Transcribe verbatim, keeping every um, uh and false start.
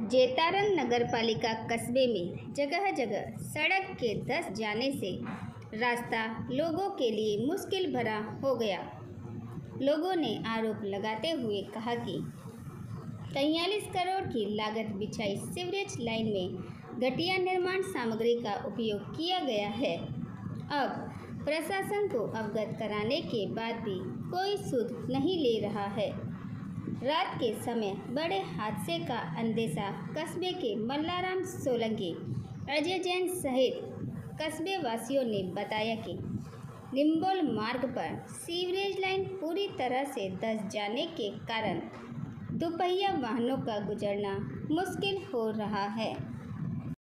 जेतारन नगरपालिका कस्बे में जगह जगह सड़क के धंस जाने से रास्ता लोगों के लिए मुश्किल भरा हो गया। लोगों ने आरोप लगाते हुए कहा कि तैंतालीस करोड़ की लागत बिछाई सीवरेज लाइन में घटिया निर्माण सामग्री का उपयोग किया गया है। अब प्रशासन को अवगत कराने के बाद भी कोई सुध नहीं ले रहा है। रात के समय बड़े हादसे का अंदेशा कस्बे के मल्लाराम सोलंकी, अजय जैन सहित कस्बे वासियों ने बताया कि निम्बोल मार्ग पर सीवरेज लाइन पूरी तरह से धंस जाने के कारण दुपहिया वाहनों का गुजरना मुश्किल हो रहा है।